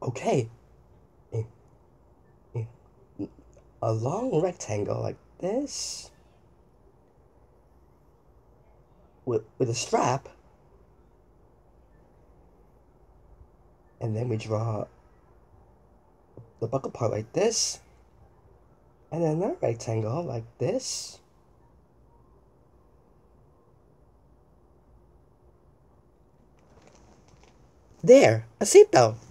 Okay, a, a, a long rectangle like this with a strap, and then we draw the buckle part like this, and then another rectangle like this. There, a seatbelt.